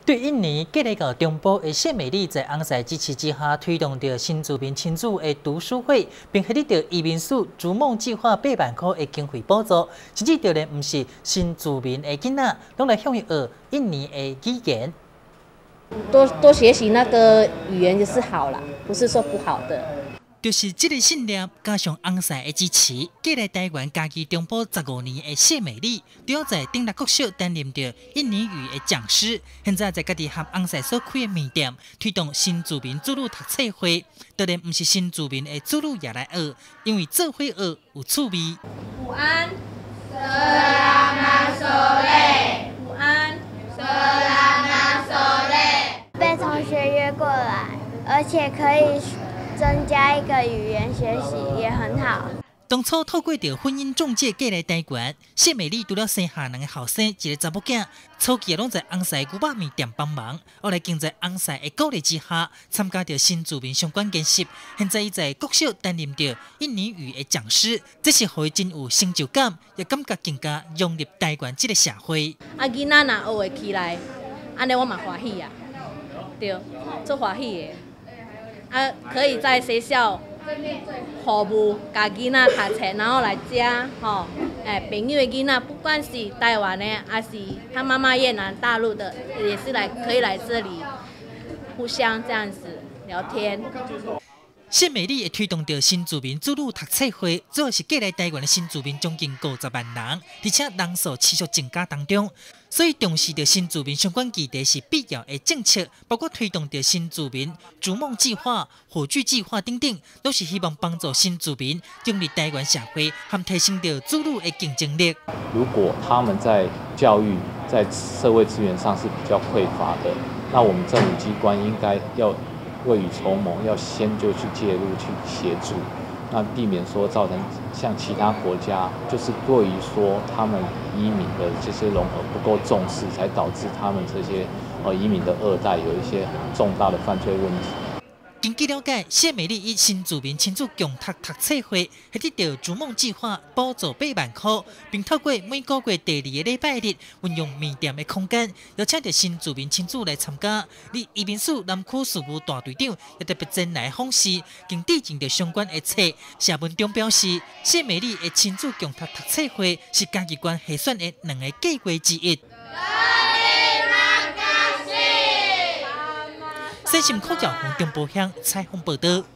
对印尼隔来到中部的谢美丽，在翁婿支持之下，推动着新住民亲子的读书会，并获得着移民署逐梦计划8万块的经费补助，甚至就连不是新住民的囡仔，拢来向伊学印尼的语言。 多学习那个语言就是好啦，不是说不好的。 就是这个信念，加上翁婿的支持，过来台湾家居中部15年的谢美丽，主要在顶立国小担任着印尼语的讲师。现在在家己和翁婿所开的面店，推动新住民子女读册会。当然，不是新住民的子女也来学，因为做伙学有趣味。 午安，Selamat sore。午安，Selamat sore。 被同学约过来，而且可以 增加一个语言学习也很好。 当初透过着婚姻中介过来台湾，谢美丽除了生下2个后生，一个查某囝，初期也拢在翁婿牛肉面店帮忙。后来经在翁婿的鼓励之下，参加着新住民相关研习。现在伊在国小担任着印尼语的讲师，这是互伊真有成就感，也感觉更加融入台湾这个社会。 囡仔若学会起来，安尼我嘛欢喜啊，对，做欢喜的。 可以在学校服务家囡仔读册，然后来家朋友的囡仔，不管是台湾的，还是他妈妈越南、大陆的，也是可以来这里互相这样子聊天。 谢美丽会推动着新住民子女读册会，主要是过来台湾的新住民将近50万人，而且人数持续增加当中，所以重视着新住民相关议题是必要的政策，包括推动着新住民逐梦计划、火炬计划等等，都是希望帮助新住民融入台湾社会，和提升着子女的竞争力。 如果他们在教育、在社会资源上是比较匮乏的，那我们政府机关应该要 未雨绸缪，要先就去介入去协助，那避免说造成像其他国家，就是对于说他们移民的这些融合不够重视，才导致他们这些移民的2代有一些重大的犯罪问题。 根据了解，谢美丽以新住民亲子共读读册会，获得着逐梦计划补助8万块，并透过每个月第2个礼拜日，运用面店的空间，邀请着新住民亲子来参加。移民署南区事务大队长也特别前来访视，并致敬着相关的册。社文中表示，谢美丽的亲子共读读册会是家己县下选的2个计划之一。 新新口角红中部乡采访报道。